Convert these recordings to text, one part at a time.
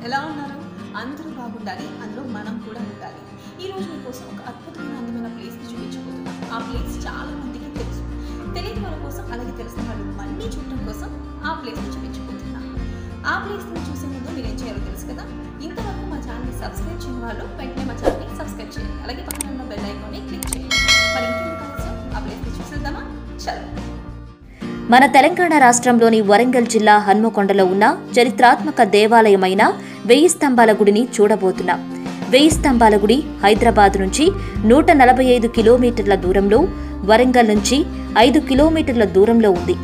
ఎలా ఉన్నారు? అందరూ బాగుండాలి, అందులో మనం కూడా ఉండాలి. ఈ రోజు మీకోసం ఒక అద్భుతమైన అందమైన ప్లేస్ని చూపించబోతున్నాం. ఆ ప్లేస్ చాలా మందికి తెలుసు, తెలియని వాళ్ళ కోసం, అలాగే తెలిసిన వాళ్ళు మళ్ళీ చూడటం కోసం ఆ ప్లేస్ని చూపించబోతున్నాం. ఆ ప్లేస్ని చూసే ముందు మీరు ఏం చేయాలో తెలుసు కదా. ఇంతవరకు మా ఛానల్ని సబ్స్క్రైబ్ చేయని వాళ్ళు వెంటనే మా ఛానల్ని సబ్స్క్రైబ్ చేయండి, అలాగే పక్కన ఉన్న బెల్ ఐకాన్ని క్లిక్ చేయండి. మరి ఇంకేం కావచ్చు, ఆ ప్లేస్ని చూసేద్దామా? చలో. మన తెలంగాణ రాష్ట్రంలోని వరంగల్ జిల్లా హన్మకొండలో ఉన్న చరిత్రాత్మక దేవాలయమైన 1000 స్తంభాల గుడిని చూడబోతున్నాం. 1000 స్తంభాల గుడి హైదరాబాద్ నుంచి 145 కిలోమీటర్ల దూరంలో, వరంగల్ నుంచి 5 కిలోమీటర్ల దూరంలో ఉంది.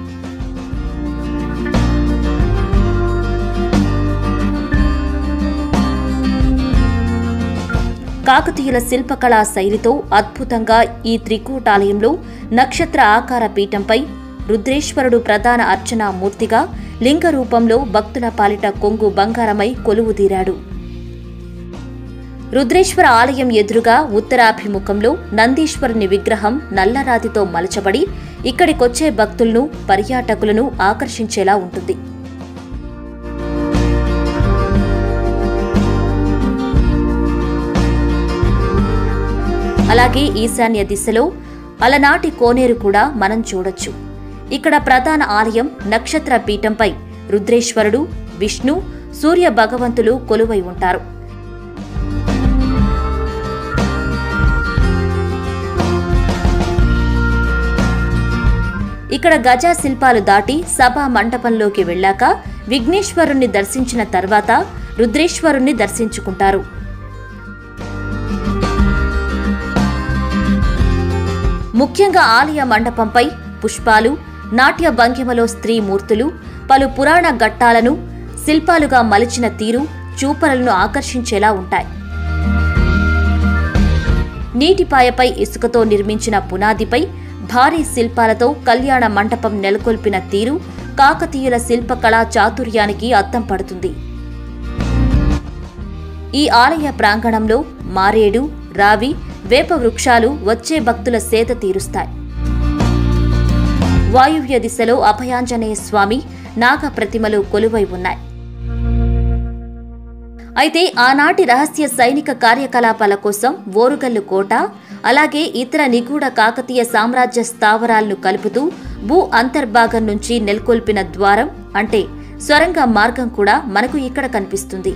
కాకతీయుల శిల్పకళా శైలితో అద్భుతంగా ఈ త్రికూటాలయంలో నక్షత్ర ఆకార పీఠంపై రుద్రేశ్వరుడు ప్రధాన అర్చనా మూర్తిగా లింగ రూపంలో భక్తుల పాలిట కొంగు బంగారమై కొలువుదీరాడు. రుద్రేశ్వర ఆలయం ఎదురుగా ఉత్తరాభిముఖంలో నందీశ్వరుని విగ్రహం నల్లరాతితో మలచబడి ఇక్కడికొచ్చే భక్తులను, పర్యాటకులను ఆకర్షించేలా ఉంటుంది. అలాగే ఈశాన్య దిశలో అలనాటి కోనేరు కూడా మనం చూడొచ్చు. ఇక్కడ ప్రధాన ఆలయం నక్షత్ర పీఠంపై రుద్రేశ్వరుడు, విష్ణు, సూర్య భగవంతులు కొలువై ఉంటారు. ఇక్కడ గజా శిల్పాలు దాటి సభా మంటపంలోకి వెళ్ళాక విఘ్నేశ్వరుణ్ణి దర్శించిన తర్వాత రుద్రేశ్వరుణ్ణి దర్శించుకుంటారు. ముఖ్యంగా ఆలయ మండపంపై పుష్పాలు, నాట్య భంగిమలో స్త్రీ మూర్తులు, పలు పురాణ ఘట్టాలను శిల్పాలుగా మలిచిన తీరు చూపరులను ఆకర్షించేలా ఉంటాయి. నీటిపాయపై ఇసుకతో నిర్మించిన పునాదిపై భారీ శిల్పాలతో కళ్యాణ మంటపం నెలకొల్పిన తీరు కాకతీయుల శిల్పకళా చాతుర్యానికి అద్దం పడుతుంది. ఈ ఆలయ ప్రాంగణంలో మారేడు, రావి, వేప వృక్షాలు వచ్చే భక్తుల సేద తీరుస్తాయి. వాయువ్య దిశలో అభయాంజనేయ స్వామి, నాగ ప్రతిమలు కొలువై ఉన్నాయి. అయితే ఆనాటి రహస్య సైనిక కార్యకలాపాల కోసం ఓరుగల్లు కోట, అలాగే ఇతర నిగూఢ కాకతీయ సామ్రాజ్య స్థావరాలను కలుపుతూ భూ అంతర్భాగం నుంచి నెలకొల్పిన ద్వారం అంటే సొరంగ మార్గం కూడా మనకు ఇక్కడ కనిపిస్తుంది.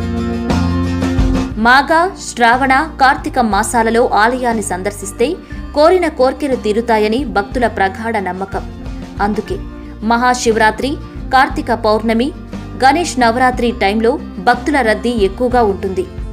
మాఘ, శ్రావణ, కార్తీక మాసాలలో ఆలయాన్ని సందర్శిస్తే కోరిన కోర్కెలు తీరుతాయని భక్తుల ప్రగాఢ నమ్మకం. అందుకే మహాశివరాత్రి, కార్తీక పౌర్ణమి, గణేష్ నవరాత్రి టైంలో భక్తుల రద్దీ ఎక్కువగా ఉంటుంది.